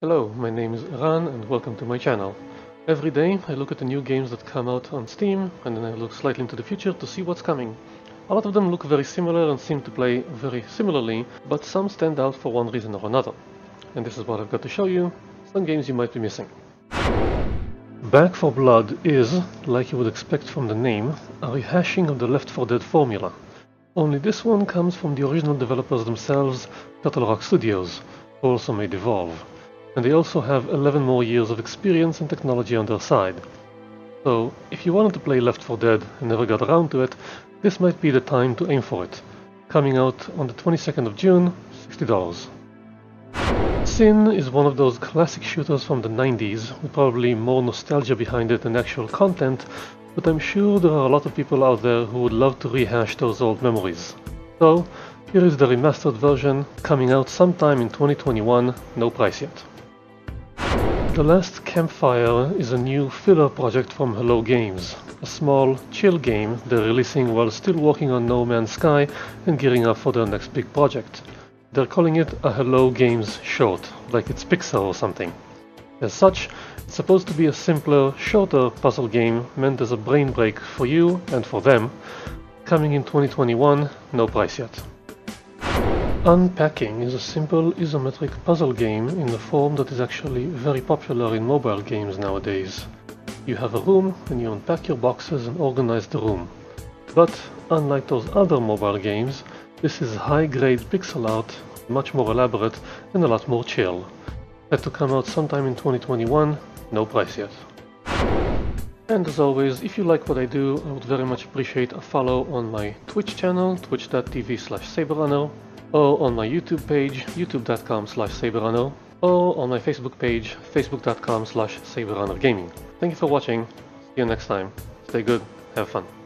Hello, my name is Ran and welcome to my channel. Every day I look at the new games that come out on Steam and then I look slightly into the future to see what's coming. A lot of them look very similar and seem to play very similarly, but some stand out for one reason or another. And this is what I've got to show you, some games you might be missing. Back 4 Blood is, like you would expect from the name, a rehashing of the Left 4 Dead formula. Only this one comes from the original developers themselves, Turtle Rock Studios, who also made Evolve. And they also have 11 more years of experience and technology on their side. So, if you wanted to play Left 4 Dead and never got around to it, this might be the time to aim for it. Coming out on the 22nd of June, $60. Sin is one of those classic shooters from the 90s, with probably more nostalgia behind it than actual content, but I'm sure there are a lot of people out there who would love to rehash those old memories. So, here is the remastered version, coming out sometime in 2021, no price yet. The Last Campfire is a new filler project from Hello Games, a small, chill game they're releasing while still working on No Man's Sky and gearing up for their next big project. They're calling it a Hello Games short, like it's Pixar or something. As such, it's supposed to be a simpler, shorter puzzle game meant as a brain break for you and for them, coming in 2021, no price yet. Unpacking is a simple isometric puzzle game in a form that is actually very popular in mobile games nowadays. You have a room and you unpack your boxes and organize the room. But unlike those other mobile games, this is high-grade pixel art, much more elaborate and a lot more chill. Set to come out sometime in 2021, no price yet. And as always, if you like what I do, I would very much appreciate a follow on my Twitch channel, twitch.tv/saberrunner, or on my YouTube page, youtube.com/saberrunner, or on my Facebook page, facebook.com/saberrunnergaming. Thank you for watching, see you next time, stay good, have fun.